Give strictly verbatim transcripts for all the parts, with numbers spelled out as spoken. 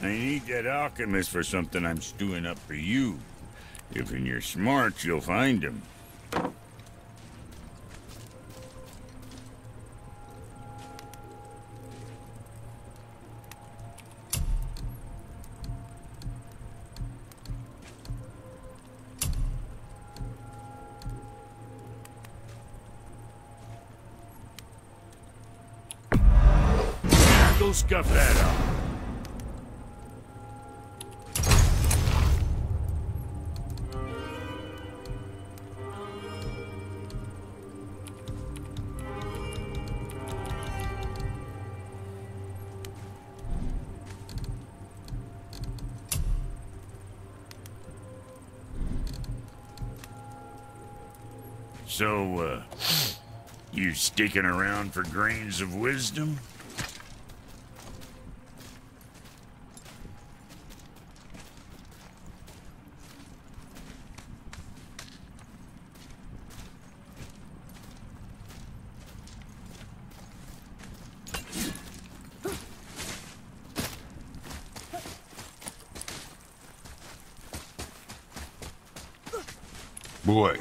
I need that alchemist for something I'm stewing up for you. If in your smarts, you'll find him. Go scuff that up. So, uh, you sticking around for grains of wisdom? Boy.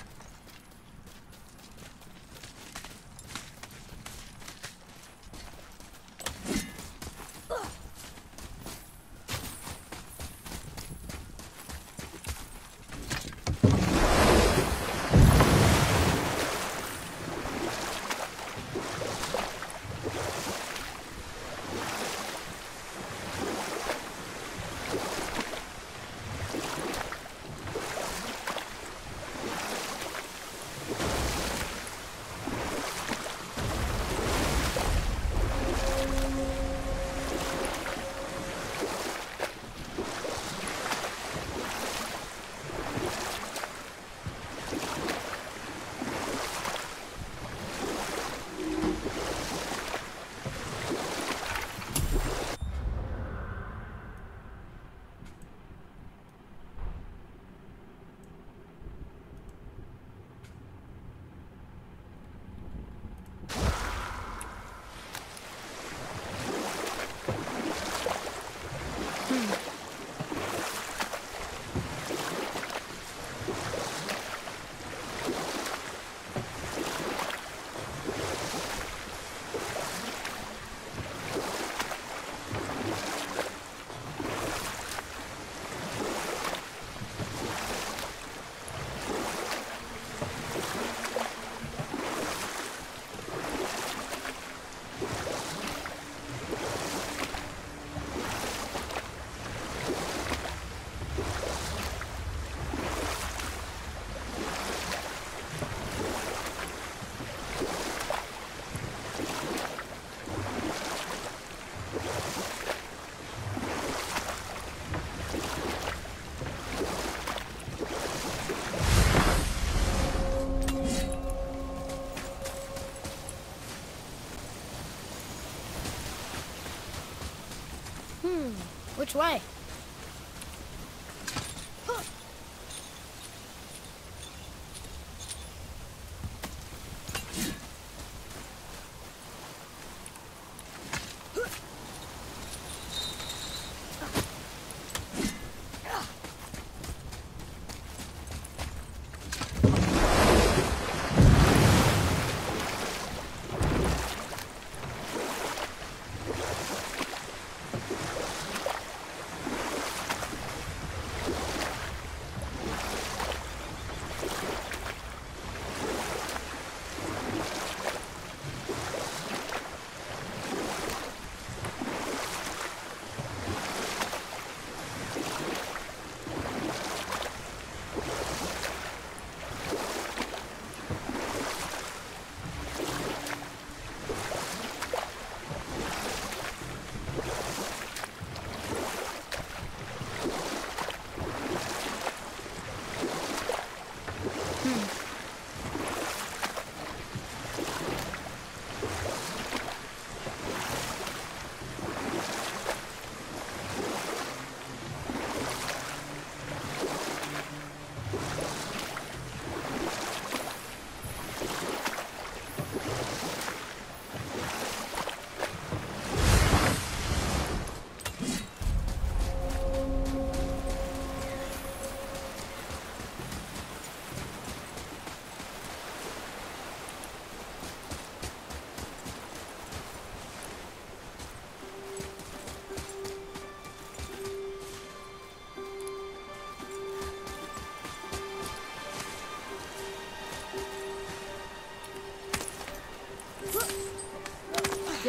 Which way?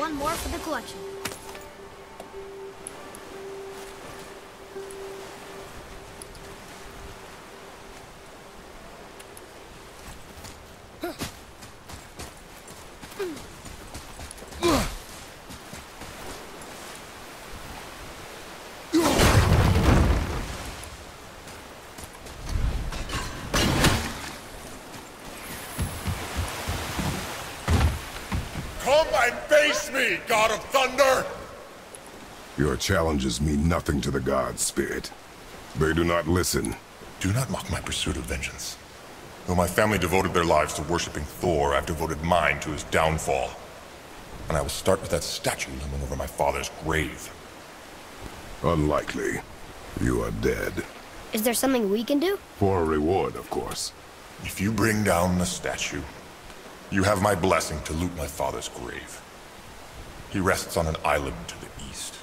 one more for the collection. Come and face me, God of Thunder! Your challenges mean nothing to the gods, Spirit. They do not listen. Do not mock my pursuit of vengeance. Though my family devoted their lives to worshipping Thor, I've devoted mine to his downfall. And I will start with that statue looming over my father's grave. Unlikely. You are dead. Is there something we can do? For a reward, of course. If you bring down the statue, you have my blessing to loot my father's grave. He rests on an island to the east.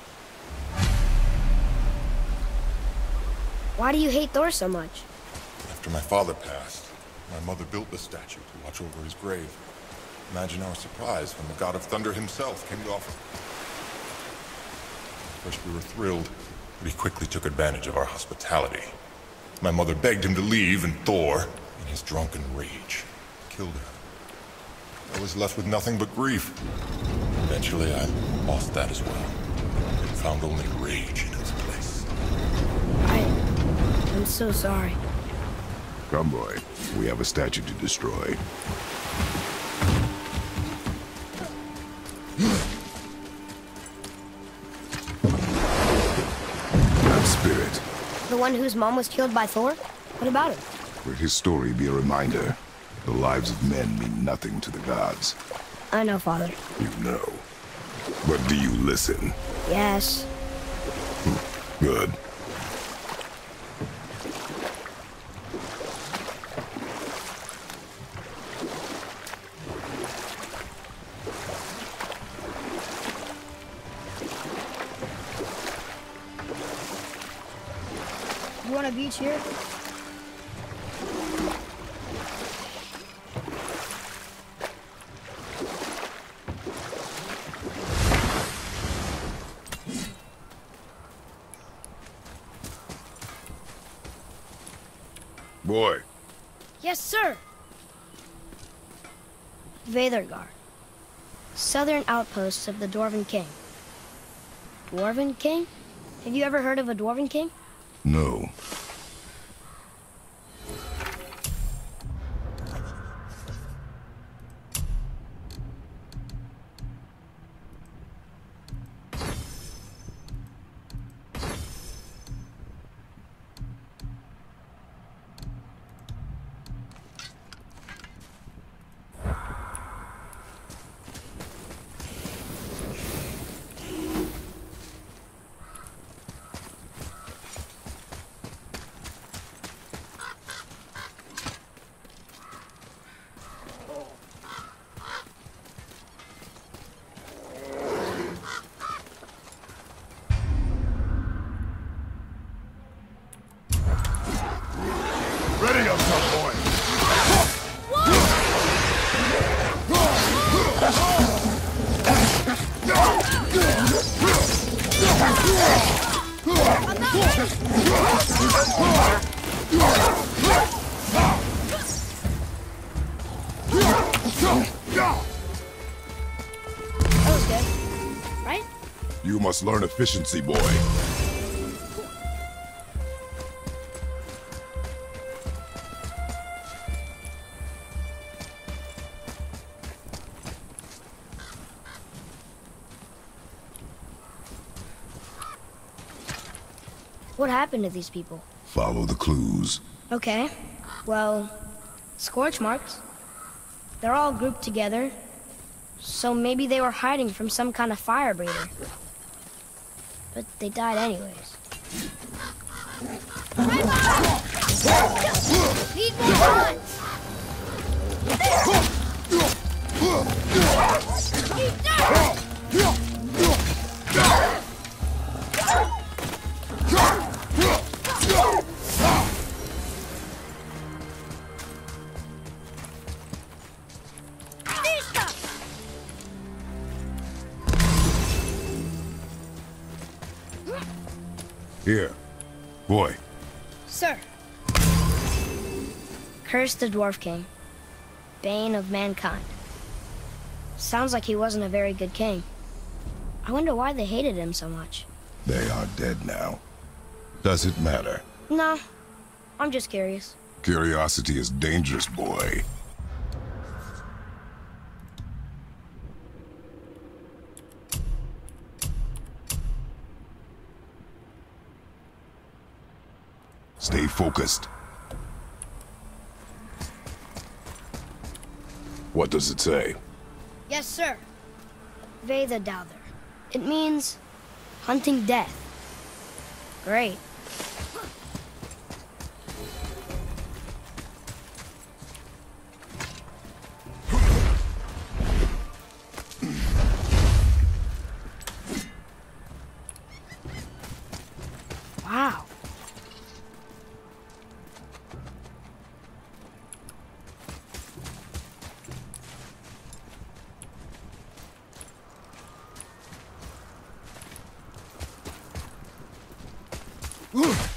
Why do you hate Thor so much? After my father passed, my mother built the statue to watch over his grave. Imagine our surprise when the God of Thunder himself came to offer. First we were thrilled, but he quickly took advantage of our hospitality. My mother begged him to leave, and Thor, in his drunken rage, killed her. I was left with nothing but grief. Eventually, I lost that as well, and found only rage in its place. I... I'm so sorry. Come, boy. We have a statue to destroy. That spirit. The one whose mom was killed by Thor? What about him? Let his story be a reminder. The lives of men mean nothing to the gods. I know, Father. You know. But do you listen? Yes. Good. You want a beach here? Boy. Yes, sir. Veðurgard. Southern outposts of the Dwarven King. Dwarven King? Have you ever heard of a Dwarven King? No. Ready up, tough boy! That was good. Right? You must learn efficiency, boy. What happened to these people? Follow the clues. Okay. Well, scorch marks. They're all grouped together. So maybe they were hiding from some kind of fire breather. But they died anyways. Need more bullets! Here. Boy. Sir. Curse the Dwarf King. Bane of mankind. Sounds like he wasn't a very good king. I wonder why they hated him so much. They are dead now. Does it matter? No. I'm just curious. Curiosity is dangerous, boy. Stay focused. What does it say? Yes, sir. Veda Douther. It means hunting death. Great. Wow. Ugh!